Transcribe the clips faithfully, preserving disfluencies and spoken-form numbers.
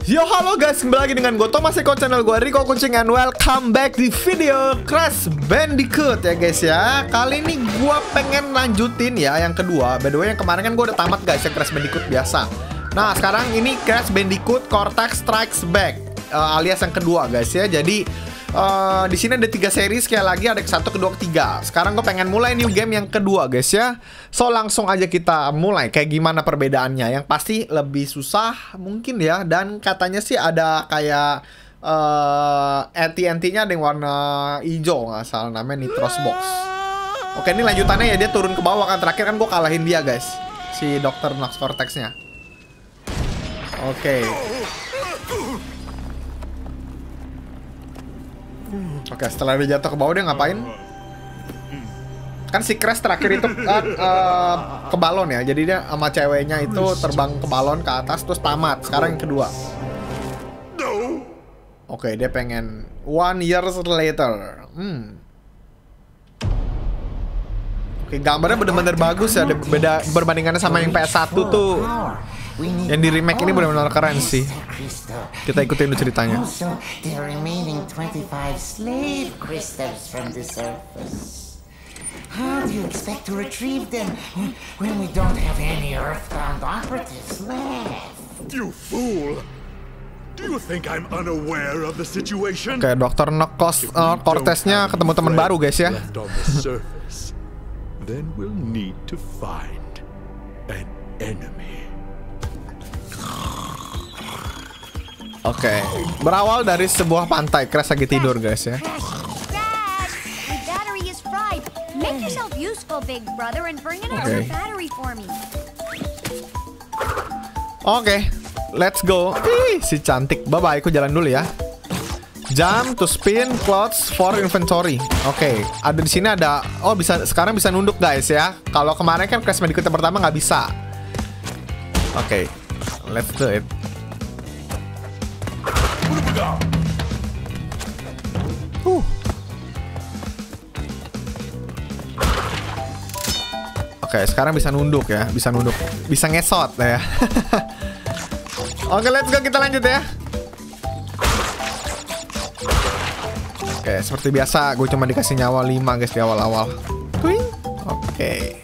Yo halo guys, kembali lagi dengan gue Thomas Eko, channel gue Rico Kucing, and welcome back di video Crash Bandicoot ya guys ya. Kali ini gue pengen lanjutin ya yang kedua. By the way yang kemarin kan gue udah tamat guys ya Crash Bandicoot biasa. Nah sekarang ini Crash Bandicoot Cortex Strikes Back, uh, alias yang kedua guys ya. Jadi uh, di sini ada tiga seri, sekali lagi ada satu, kedua, ketiga. Sekarang gue pengen mulai new game yang kedua guys ya. So langsung aja kita mulai. Kayak gimana perbedaannya? Yang pasti lebih susah mungkin ya. Dan katanya sih ada kayak uh, T N T-nya ada yang warna hijau nggak salah, namanya Nitros Box. Oke, ini lanjutannya ya, dia turun ke bawah kan. Terakhir kan gue kalahin dia guys, si dokter Nox Cortex-nya. Oke. Oke, setelah dia jatuh ke bawah dia ngapain? Kan si Crash terakhir itu kan uh, ke balon ya. Jadi dia sama ceweknya itu terbang ke balon ke atas terus tamat. Sekarang yang kedua. Oke, dia pengen one years later. Hmm. Oke, gambarnya bener-bener bagus ya. Beda berbandingannya sama yang P S satu tuh. Yang di remake ini benar-benar keren sih. Kita ikutin dulu ceritanya. How do you expect to retrieve them when we don't have any Earthbound operatives left? You fool! Do you think I'm unaware of the situation? Oke, dokter Nox uh, Cortex-nya ketemu teman baru guys ya. Then we'll need to find an enemy. Oke, berawal dari sebuah pantai. Crash lagi tidur guys ya. Make yourself useful, big brother, and bring another Okay. battery for me. Oke, okay, let's go. Ih, si cantik. Bye bye, aku jalan dulu ya. Jump to spin clothes for inventory. Oke, okay, ada di sini ada. Oh bisa, sekarang bisa nunduk guys ya. Kalau kemarin kan Crash Bandicoot yang pertama nggak bisa. Oke, okay, let's do it. Uh. Oke, sekarang bisa nunduk ya, bisa nunduk, bisa ngesot ya. Oke, let's go, kita lanjut ya. Oke, seperti biasa, gue cuma dikasih nyawa lima guys di awal-awal. Twing. Oke.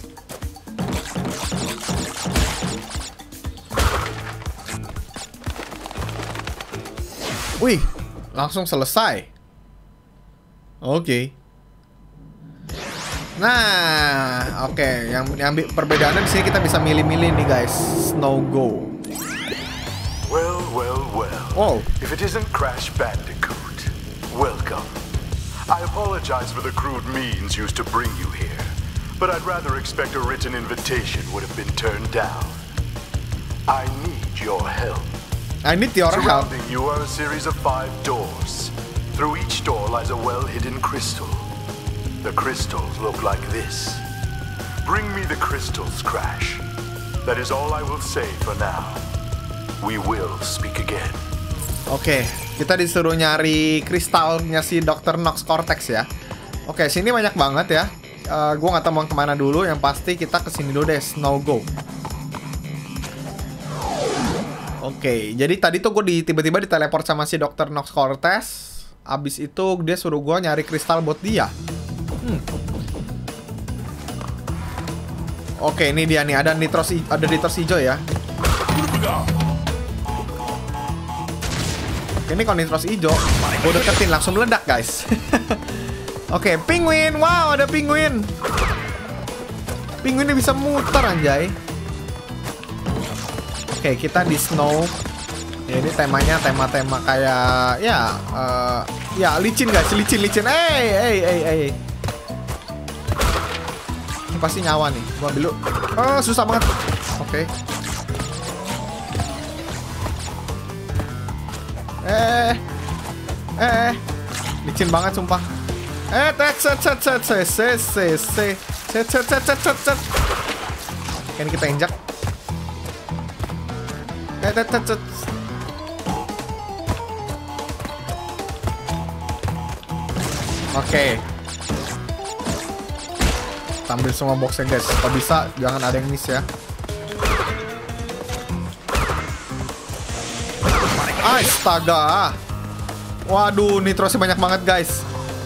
Wih, langsung selesai. Oke. Nah, oke, okay. yang, yang perbedaannya di sini kita bisa milih-milih nih guys. Snow Go. Well, well, well. Wow. If it isn't Crash Bandicoot, welcome. I apologize for the crude means used to bring you here, but I'd rather expect a written invitation would have been turned down. I need your help. I need your help. Surrounding you are a series of five doors. Through each door lies a well-hidden crystal. The crystals look like this. Bring me the crystals, Crash. That is all I will say for now. We will speak again. Oke, kita disuruh nyari kristalnya si dokter Nox Cortex ya. Oke, sini banyak banget ya. Uh, gue nggak tahu mau kemana dulu. Yang pasti kita kesini dulu deh, Snow Go. Oke, jadi tadi tuh gue di, tiba-tiba diteleport sama si dokter Nox Cortex. Abis itu dia suruh gue nyari kristal buat dia. Hmm. Oke, ini dia nih, ada nitros, ada nitros hijau ya. Ini kalau nitros hijau, gue deketin langsung meledak guys. Oke, penguin, wow ada penguin. Penguinnya bisa muter anjay. Oke, kita di snow. Ya, ini temanya tema-tema kayak ya, uh, ya licin guys, licin licin. Hey, hey, hey, hey. Ini pasti nyawa nih, gua ambil dulu. Oh, susah banget. Oke. Eh, eh, licin banget sumpah. Eh, tet, set, set, set, set, set, set, set, set, set, set, set, set, set. Ini kita injak. Eh, tet, tet, set. Oke. Ambil semua boxnya guys. Kalau bisa jangan ada yang miss ya. Astaga. Waduh, nitrosnya banyak banget, guys.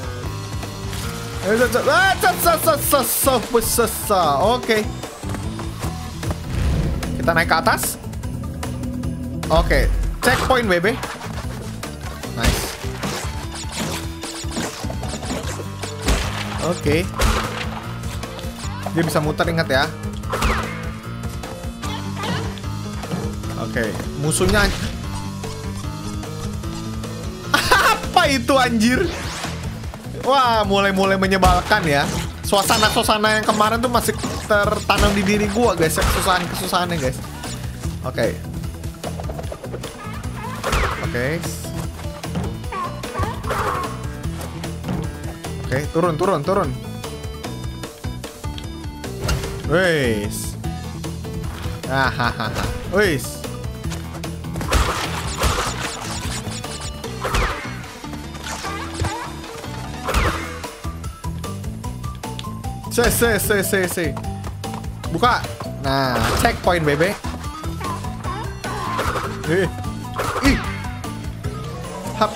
Oke. Kita naik ke atas. Oke, checkpoint B B. Nice. Oke. Dia bisa muter, ingat ya. Oke, musuhnya. Apa itu anjir? Wah, mulai-mulai menyebalkan ya. Suasana-suasana yang kemarin tuh masih tertanam di diri gua, guys. Kesusahan-kesusahannya, guys. Oke. Oke. Oke, turun, turun, turun. Wes. Hahaha. Wes. Se, se, se, se, se. Buka. Nah, checkpoint, bebe. Eh. Ih. Hap.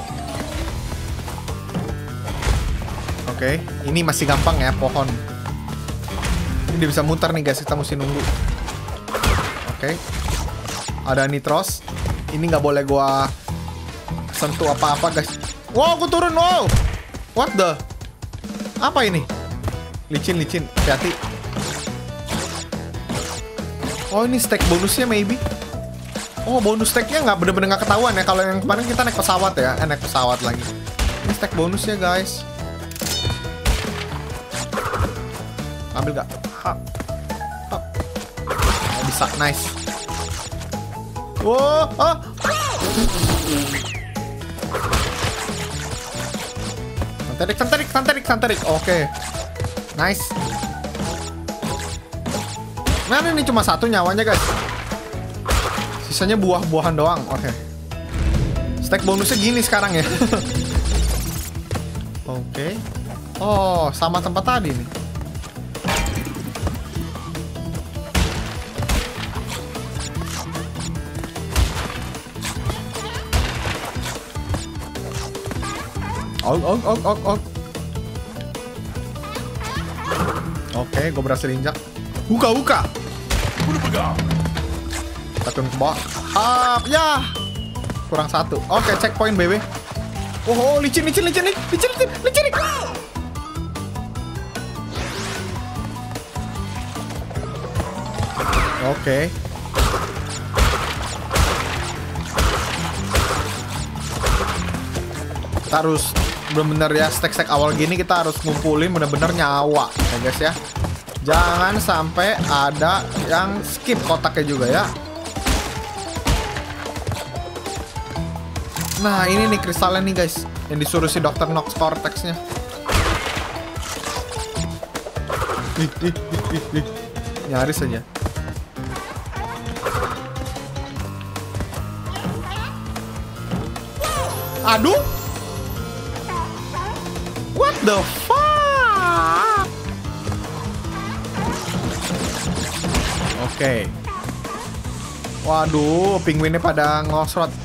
Oke, ini masih gampang ya, pohon. Ini dia bisa muter nih, guys. Kita mesti nunggu. Oke. Ada nitros. Ini nggak boleh gua sentuh apa-apa, guys. Wow, aku turun, wow. What the? Apa ini? Licin, licin, hati-hati. Oh, ini stack bonusnya maybe. Oh, bonus stacknya nggak bener-bener nggak ketahuan ya. Kalau yang kemarin kita naik pesawat ya, eh, naik pesawat lagi. Ini stack bonusnya, guys. Ambil gak? Hap. Hap. Oh, bisa, nice. Wow, oh. Santerik, santerik, santerik, santerik. Oke. Okay. Nice. Nah, ini cuma satu nyawanya, guys. Sisanya buah-buahan doang. Oke. Okay. Stack bonusnya gini sekarang ya. Oke. Okay. Oh, sama tempat tadi nih. Oh, oh, oh, oh, oh. Oke, gue berhasil injak. Buka, buka. Kita turun ke bawah. Hap, ya. Kurang satu. Oke, checkpoint, bebe. Oh, oh, licin, licin, licin, licin, licin, licin, licin. Oke. Kita harus bener-bener ya, stack-stack awal gini kita harus ngumpulin bener-bener nyawa ya, guys ya. Jangan sampai ada yang skip kotaknya juga ya. Nah, ini nih kristalnya nih, guys, yang disuruh si dokter Nox Cortex-nya. Ih, ih, ih, ih, ih. Nyaris aja. Aduh. What the fuck? Oke. Okay. Waduh, penguinnya pada ngosrot.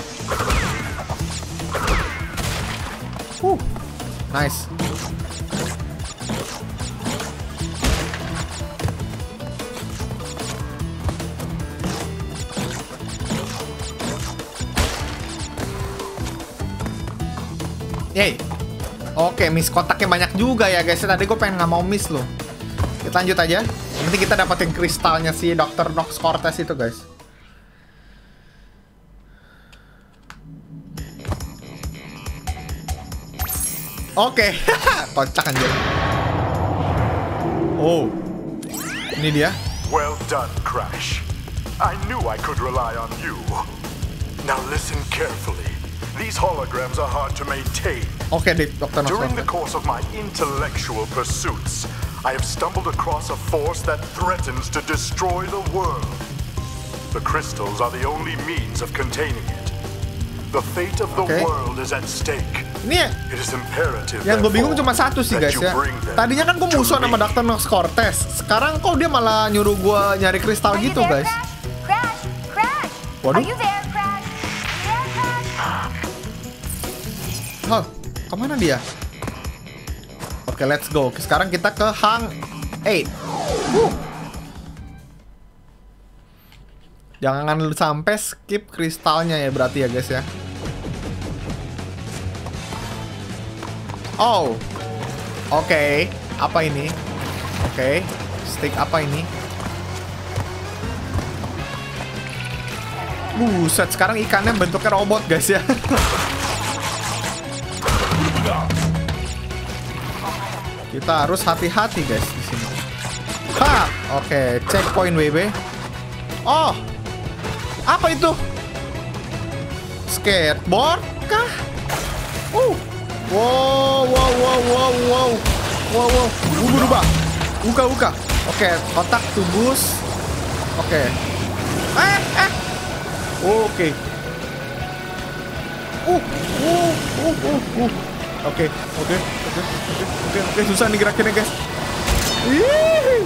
Uh, nice. Yay. Oke, miss kotaknya banyak juga ya, guys. Tadi gue pengen nggak mau miss loh. Kita lanjut aja. Nanti kita dapetin kristalnya si dokter Nox Cortex itu, guys. Oke, kocak anjir. Oh, ini dia. Well done, Crash. I knew I could rely on you. Now listen carefully. These holograms are hard to maintain. Oke, okay, dokter Nox. During the course of my intellectual pursuits, I have stumbled across a force that threatens to destroy the world. The crystals are the only means of containing it. The fate of the okay. world is at stake. Ini ya, it is imperative. Yang gue bingung cuma satu sih, guys ya. Tadinya kan gue musuh sama dokter Nox Cortex. Sekarang kok dia malah nyuruh gue nyari kristal gitu, guys. Crash, Crash. Waduh. Are you there, Crash? There, Crash. Oh, kemana dia? Oke, let's go. Sekarang kita ke Hang eight. Uh. Jangan sampai skip kristalnya ya berarti ya guys ya. Oh, oke. Okay. Apa ini? Oke, okay. Stick apa ini? Buset, sekarang ikannya bentuknya robot guys ya. Kita harus hati-hati guys di sini. Ha, oke, okay. Checkpoint W B. Oh, apa itu? Skateboard kah? Uh, wow, wow, wow, wow, wow, wow, wow, berubah, buka, buka. Oke, okay. Kotak tubus. Oke, okay. eh, eh, oke. Okay. Uh, uh, uh, uh, uh. Oke, oke, oke, oke, oke, oke, susah nih gerakinnya guys. Ih.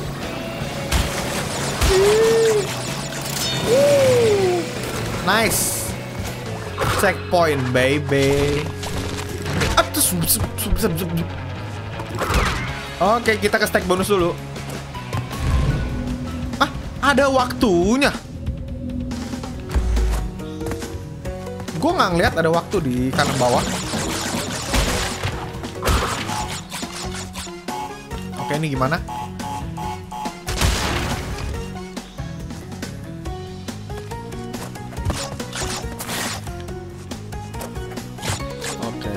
Ih. Nice. Checkpoint baby. Oke, kita ke stack bonus dulu. Ah, ada waktunya. Gue nggak ngeliat ada waktu di kanan bawah. Oke, ini gimana? Oke.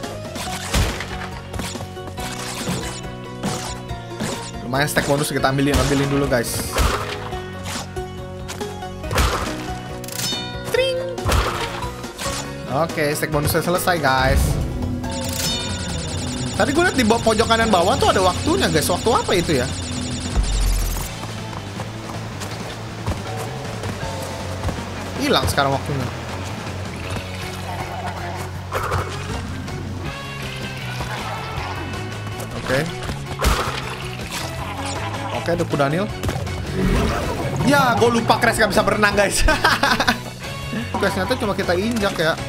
Lumayan stack bonus kita ambilin, ambilin dulu guys. Tring. Oke, stack bonusnya selesai guys. Tadi gue liat di bawah pojok kanan bawah tuh ada waktunya guys. Waktu apa itu ya? Hilang sekarang waktunya. Oke. Oke, Deku Daniel. Ya, gue lupa Crash gak bisa berenang guys. Guys, ternyata cuma kita injak ya.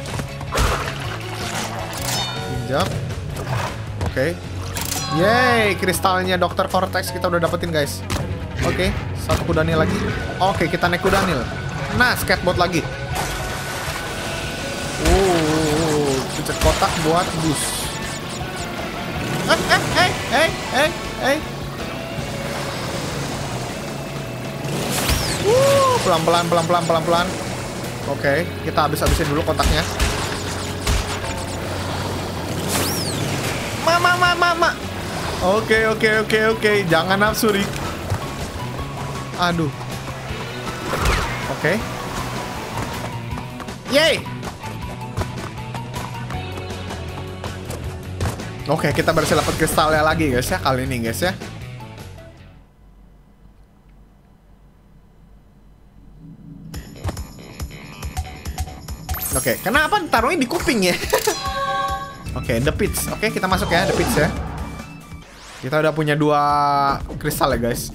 Injak. Oke, okay. Yeay, kristalnya dokter Cortex kita udah dapetin guys. Oke, okay. Satu kudanil lagi. Oke, okay, kita naik kudanil. Nah, skateboard lagi. Oh, pencet kotak buat bus. Eh, eh, eh, eh, eh, eh. Uh, pelan-pelan, pelan-pelan, pelan-pelan. Oke, okay, kita habis-habisin dulu kotaknya. Mama, mama, mama. Oke, oke, oke, oke. Jangan nafsu, Rik. Aduh. Oke. Yeay. Oke, kita berhasil dapat kristalnya lagi, guys ya. Kali ini, guys ya. Oke, kenapa taruhnya di kuping ya? Oke, okay, the pits. Oke, okay, kita masuk ya, the pits ya. Kita udah punya dua kristal ya, guys.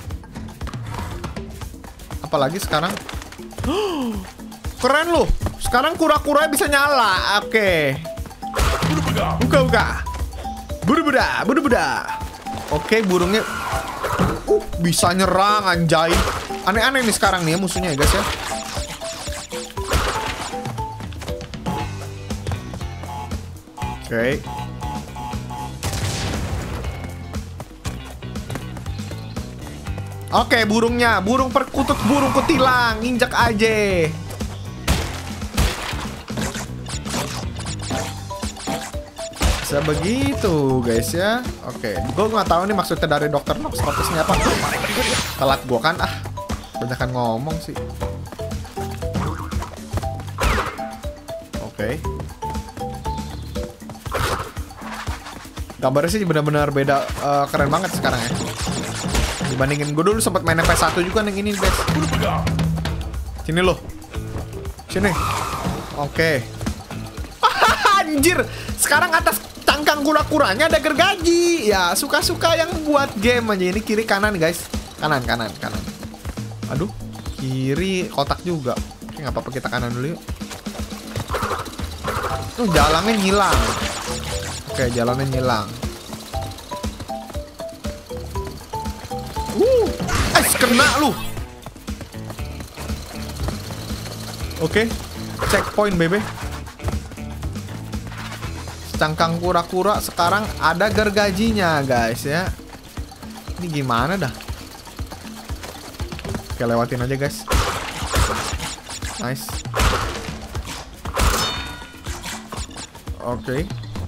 Apalagi sekarang? Keren loh. Sekarang kura-kuranya bisa nyala. Oke. Okay. Buka, buka. Buru-buda, buru-buda. Oke, okay, burungnya uh, bisa nyerang, anjay. Aneh-aneh nih sekarang nih ya musuhnya ya, guys ya. Oke. Okay. Oke, okay, burungnya, burung perkutut, burung kutilang, injak aja. Bisa begitu, guys ya. Oke, okay. Gue nggak tahu nih maksudnya dari dokter Nox Cortex-nya apa. Telat gue kan, ah, banyakan ngomong sih. Oke. Okay. Gambarnya sih benar-benar beda, uh, keren banget sekarang ya. Dibandingin gue dulu sempat main F satu juga yang ini guys. Sini loh. Sini. Oke. Okay. Anjir. Sekarang atas cangkang kura-kuranya ada gergaji. Ya suka-suka yang buat game aja. Ini kiri kanan guys. Kanan kanan kanan. Aduh. Kiri kotak juga. Oke, nggak apa-apa, kita kanan dulu yuk. Oh, jalannya ngilang. Oke, jalannya ngilang. Uh, eh, kena lu. Oke, checkpoint bebe. Cangkang kura-kura sekarang ada gergajinya guys ya. Ini gimana dah? Oke, lewatin aja guys. Nice. Oke.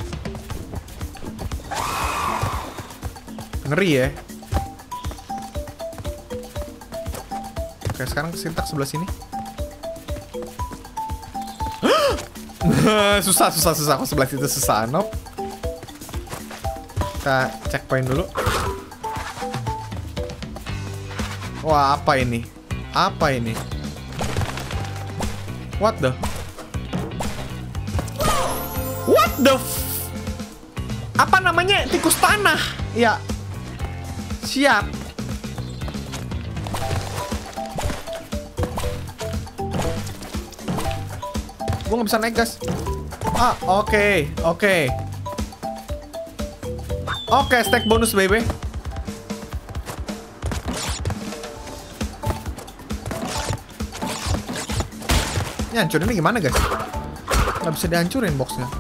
Ngeri ya. Oke, sekarang sintak sebelah sini. susah, susah, susah. Kok sebelah situ susah, nope. Kita checkpoint dulu. Wah, apa ini? Apa ini? What the? What the f... Apa namanya? Tikus tanah. Ya. Siap. Gue nggak bisa naik gas. Ah, oke, okay, oke, okay. Oke, okay, stack bonus baby. Ini hancurinnya gimana guys? Nggak bisa dihancurin boxnya.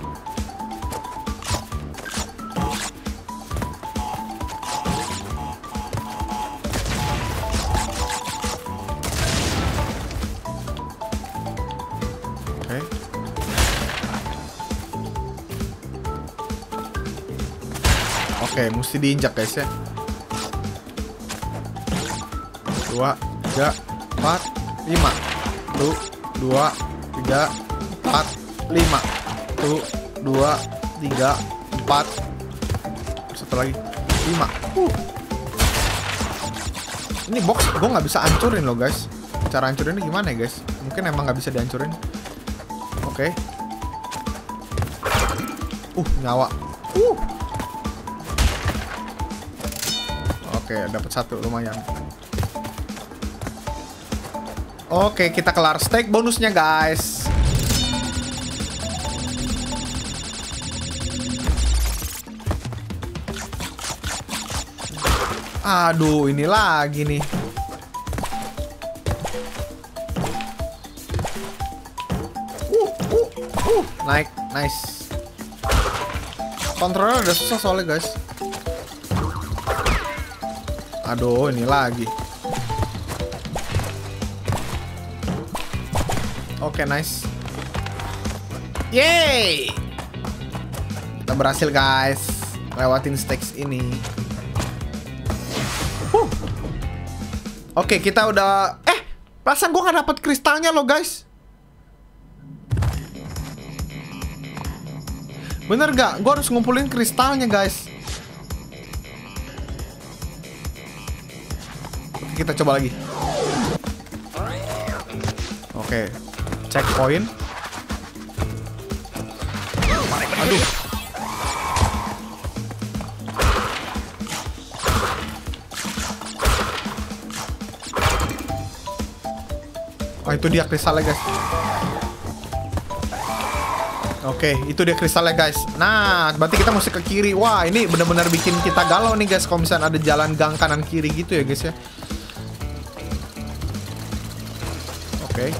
Oke, mesti diinjak guys ya. Dua, tiga, empat, lima. Tuh, dua, tiga, empat, lima. Tuh, dua, tiga, empat. Satu lagi, lima. Uh. Ini box gue nggak bisa hancurin loh guys. Cara hancurinnya gimana ya guys? Mungkin emang nggak bisa dihancurin. Oke. Uh, nyawa. Uh. Oke, dapat satu lumayan. Oke, kita kelar stake bonusnya guys. Aduh, ini lagi nih. Uh, uh, uh, naik, nice. Kontrolnya udah susah soalnya guys. Aduh, ini lagi. Oke, okay, nice. Yeay! Kita berhasil guys lewatin stakes ini. Huh. Oke, okay, kita udah. Eh, perasaan gue gak dapet kristalnya loh guys. Bener gak? Gue harus ngumpulin kristalnya guys. Kita coba lagi. Oke, checkpoint. Aduh. Oh, itu dia kristalnya guys. Oke, itu dia kristalnya guys. Nah, berarti kita mesti ke kiri. Wah, ini benar-benar bikin kita galau nih guys. Kalau misalnya ada jalan gang kanan kiri gitu ya guys ya. Oke.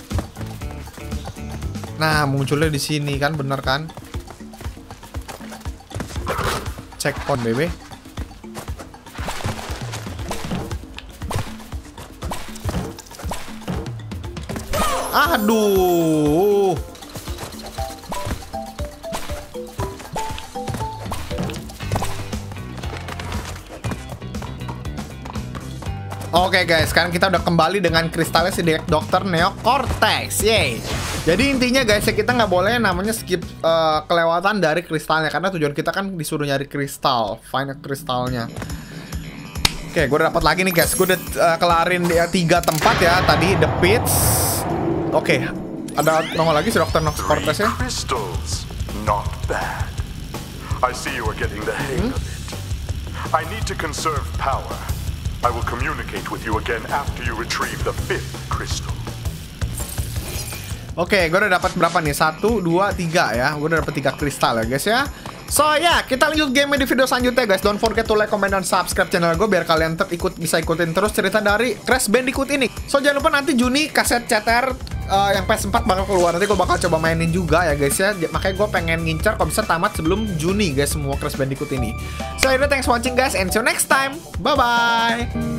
Nah, munculnya di sini kan, bener kan? Checkpoint, bebe. Aduh. Oke okay guys, sekarang kita udah kembali dengan kristalnya si dokter Neo Cortex. Yeay. Jadi intinya guys ya, kita nggak boleh namanya skip uh, kelewatan dari kristalnya. Karena tujuan kita kan disuruh nyari kristal. Find kristalnya. Oke, okay, gue udah dapat lagi nih guys. Gue udah uh, kelarin dia tiga tempat ya. Tadi The Pits. Oke, okay, ada nongol lagi si dokter Neo Cortex ya. Crystals, not bad. I see you are getting the hang of it. I need to conserve power. I will communicate with you again after you retrieve the fifth crystal. Oke, gue udah dapat berapa nih? Satu, dua, tiga ya. Gue udah dapat tiga kristal ya guys ya. So ya, yeah, kita lanjut game di video selanjutnya guys. Don't forget to like, comment, dan subscribe channel gue biar kalian tetap ikut bisa ikutin terus cerita dari Crash Bandicoot ini. So jangan lupa nanti Juni kaset C T R uh, yang P S empat bakal keluar. Nanti gue bakal coba mainin juga ya guys ya. Makanya gue pengen ngincar kalau bisa tamat sebelum Juni guys semua Crash Bandicoot ini. So yaudah, thanks for watching guys and see you next time. Bye bye.